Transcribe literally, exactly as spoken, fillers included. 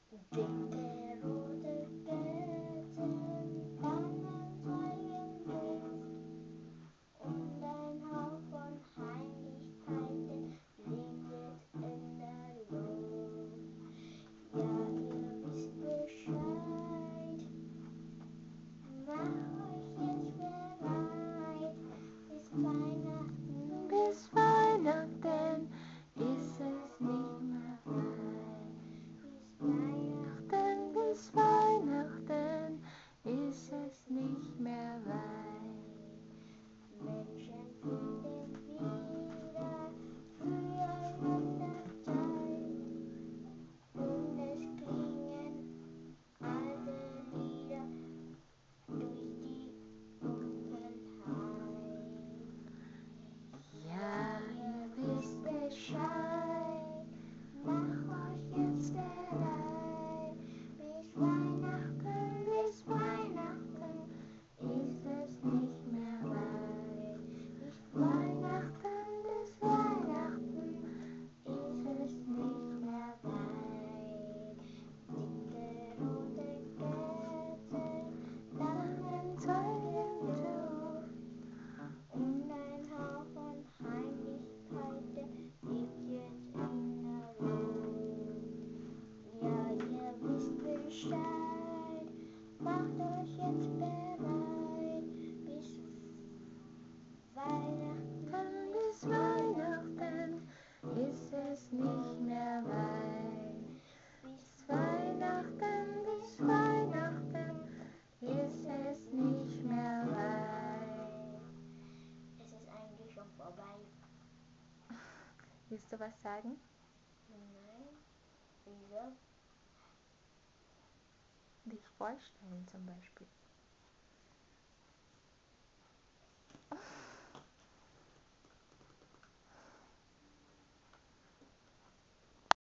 Dicke rote Kerzen, Tannenzweigen und ein Hauch von Heimlichkeiten liegt jetzt in der Luft. Ja, ihr wisst Bescheid, macht euch jetzt bereit, bis Weihnachten, Bis Weihnachten ist es nicht mehr weit. bis Weihnachten, Bis Weihnachten ist es nicht mehr weit. Menschen finden wieder für einander Zeit und es klingen alte Lieder durch die Dunkelheit. Ja, ihr wisst Bescheid, mach euch jetzt bereit, bis Weihnachten, bis Weihnachten ist es nicht mehr weit. Bis Weihnachten, bis Weihnachten ist es nicht mehr weit. Dicke rote Kerzen, Tannenzweigen und ein Hauch von Heimlichkeiten liegt jetzt in der Luft. Ja, ihr wisst Bescheid, macht euch jetzt bereit, bis Weihnachten, bis Weihnachten ist es nicht mehr weit. bis Weihnachten, bis Weihnachten ist es nicht mehr weit. Es ist eigentlich schon vorbei. Willst du was sagen? Nein, wieso? Dich vorstellen zum Beispiel.